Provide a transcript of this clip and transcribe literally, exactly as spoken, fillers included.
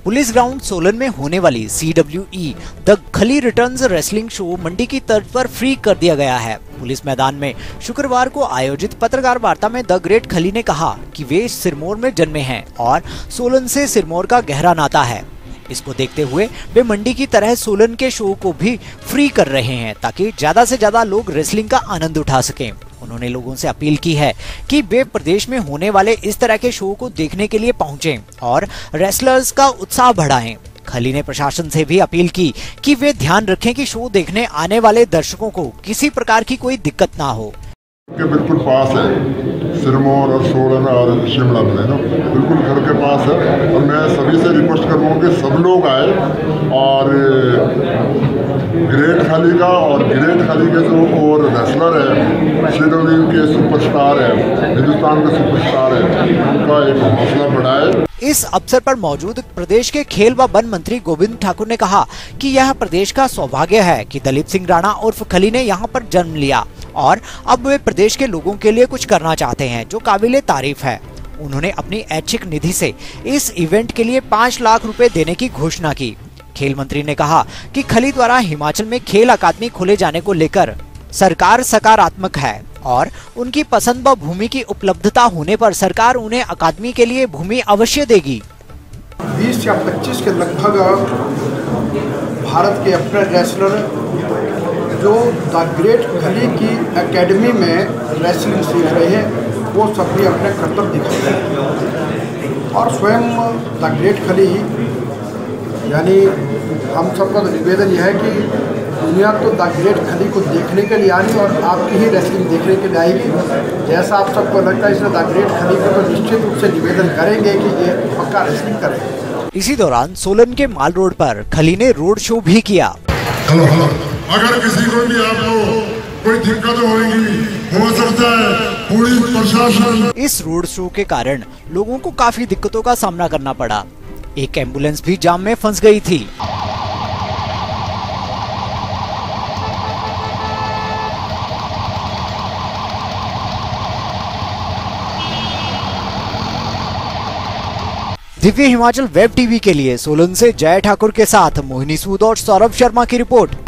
Police ground Solan में होने वाली C W E the Khali returns wrestling show Mandi की तर्ज पर फ्री कर दिया गया है। पुलिस मैदान में शुक्रवार को आयोजित पत्रकार वार्ता में द ग्रेट खली ने कहा कि वे सिरमौर में जन्मे हैं और सोलन से सिरमौर का गहरा नाता है। इसको देखते हुए वे मंडी की तरह सोलन के शो को भी फ्री कर रहे हैं ताकि ज्यादा से ज्यादा लोग रेसलिंग का आनंद उठा सकें। उन्होंने लोगों से अपील की है कि वे प्रदेश में होने वाले इस तरह के शो को देखने के लिए पहुंचें और रेसलर्स का उत्साह बढ़ाएं। खली ने प्रशासन से भी अपील की कि वे ध्यान रखें कि शो देखने आने वाले दर्शकों को किसी प्रकार की कोई दिक्कत ना हो। के बिल्कुल पास है सिरमौर और सोलन और शिमला में है ना, बिल्कुल घर के पास है। और मैं सभी से रिक्वेस्ट करूँगा कि सब लोग आए और ग्रेट खली का और ग्रेट खली के जो और रेसलर है सीडब्ल्यू के सुपरस्टार है, हिंदुस्तान के सुपरस्टार है, उनका एक हौसला बढ़ाए। इस अवसर पर मौजूद प्रदेश के खेल व वन मंत्री गोविंद ठाकुर ने कहा कि यह प्रदेश का सौभाग्य है कि दलीप सिंह राणा उर्फ खली ने यहाँ पर जन्म लिया और अब वे प्रदेश के लोगों के लिए कुछ करना चाहते हैं जो काबिले तारीफ है। उन्होंने अपनी ऐच्छिक निधि से इस इवेंट के लिए पाँच लाख रुपए देने की घोषणा की। खेल मंत्री ने कहा कि खली द्वारा हिमाचल में खेल अकादमी खोले जाने को लेकर सरकार सकारात्मक है और उनकी पसंद व भूमि की उपलब्धता होने पर सरकार उन्हें अकादमी के लिए भूमि अवश्य देगी। बीस या पच्चीस के लगभग भारत के अपने रेसलर जो द ग्रेट खली की एकेडमी में रेसलिंग सीख रहे हैं वो सभी अपने कर्तव्य दिखा रहे हैं और स्वयं द ग्रेट खली यानी हम सबका निवेदन यह है कि दुनिया तो द ग्रेट खली को देखने के लिए आनी और आपकी ही रेसलिंग देखने के लिए आएगी। जैसा आप सबको लगता है इसलिए द ग्रेट खली को तो निश्चित रूप से निवेदन करेंगे कि ये पक्का रेसलिंग करें। इसी दौरान सोलन के माल रोड पर खली ने रोड शो भी किया। हेलो हेलो, अगर किसी को भी आपको कोई दिक्कत होगी हो सकता है पुलिस प्रशासन। इस रोड शो के कारण लोगों को काफी दिक्कतों का सामना करना पड़ा। एक एम्बुलेंस भी जाम में फंस गई थी। दिव्य हिमाचल वेब टीवी के लिए सोलन से जय ठाकुर के साथ मोहिनी सूद और सौरभ शर्मा की रिपोर्ट।